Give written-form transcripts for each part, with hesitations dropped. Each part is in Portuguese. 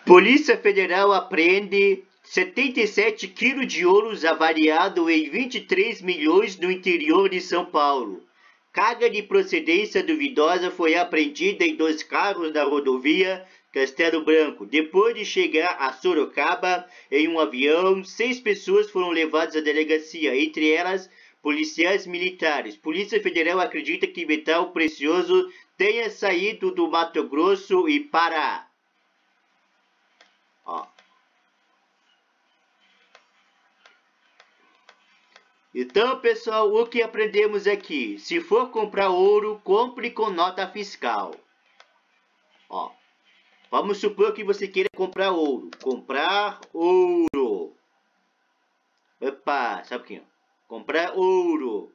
Polícia Federal apreende 77 quilos de ouro avaliado em 23 milhões no interior de São Paulo. Carga de procedência duvidosa foi apreendida em 2 carros na rodovia Castelo Branco. Depois de chegar a Sorocaba em um avião, 6 pessoas foram levadas à delegacia, entre elas policiais militares. Polícia Federal acredita que metal precioso tenha saído do Mato Grosso e Pará. Ó. Então, pessoal, o que aprendemos aqui? Se for comprar ouro, compre com nota fiscal. Ó. Vamos supor que você queira comprar ouro. Comprar ouro. Opa, sabe o que? Comprar ouro.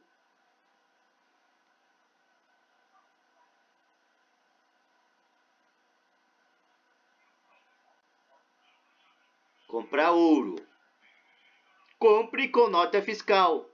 Comprar ouro. Compre com nota fiscal.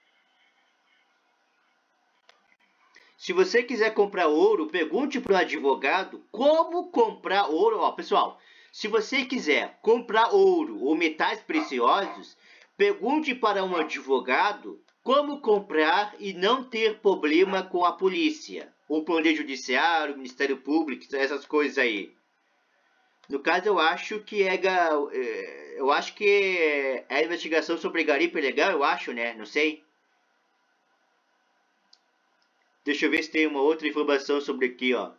Se você quiser comprar ouro, pergunte para o advogado como comprar ouro. Ó, pessoal, se você quiser comprar ouro ou metais preciosos, pergunte para um advogado como comprar e não ter problema com a polícia, o Poder Judiciário, o Ministério Público, essas coisas aí. No caso, eu acho que é a investigação sobre garimpo ilegal, eu acho, né? Não sei. Deixa eu ver se tem uma outra informação sobre aqui, ó.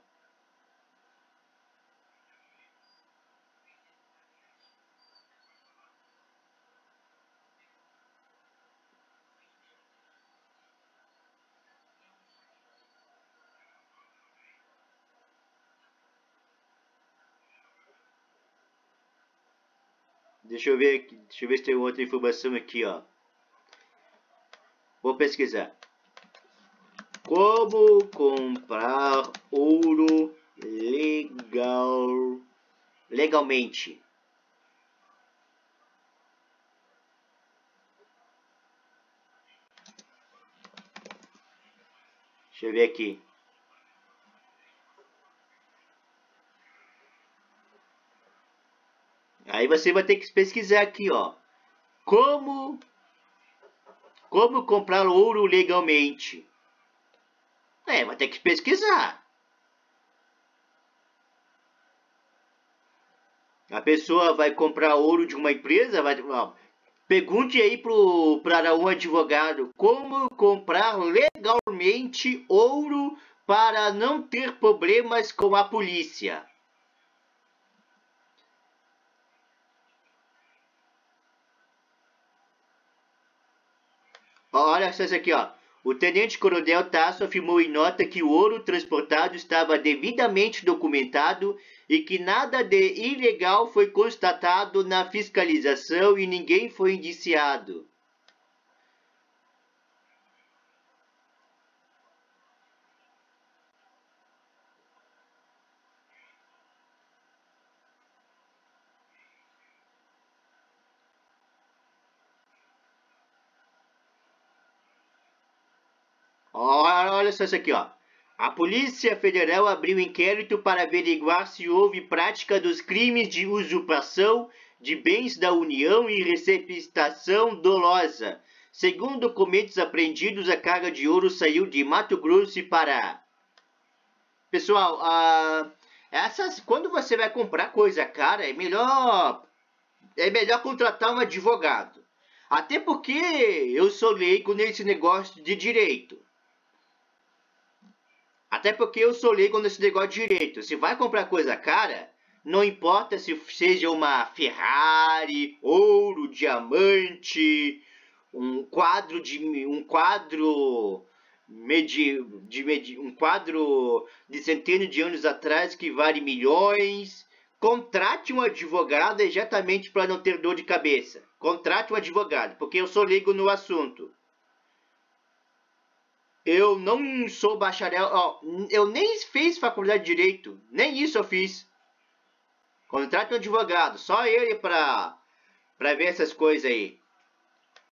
Deixa eu ver se tem outra informação aqui, ó. Vou pesquisar. Como comprar ouro legalmente? Deixa eu ver aqui. Aí você vai ter que pesquisar aqui, ó. Como comprar ouro legalmente? Vai ter que pesquisar. A pessoa vai comprar ouro de uma empresa, pergunte aí para um advogado como comprar legalmente ouro para não ter problemas com a polícia. Olha só isso aqui, ó. O tenente-coronel Tasso afirmou em nota que o ouro transportado estava devidamente documentado e que nada de ilegal foi constatado na fiscalização e ninguém foi indiciado. Olha só isso aqui, ó. A Polícia Federal abriu inquérito para averiguar se houve prática dos crimes de usurpação de bens da União e receptação dolosa. Segundo documentos apreendidos, a carga de ouro saiu de Mato Grosso e Pará. Pessoal, quando você vai comprar coisa cara, é melhor contratar um advogado. Até porque eu sou leigo nesse negócio de direito. Se vai comprar coisa cara, não importa se seja uma Ferrari, ouro, diamante, um quadro de centenas de anos atrás que vale milhões. Contrate um advogado exatamente para não ter dor de cabeça. Contrate um advogado, porque eu sou leigo no assunto. Eu não sou bacharel, eu nem fiz faculdade de Direito, nem isso eu fiz. Contrate um advogado, só ele para ver essas coisas aí.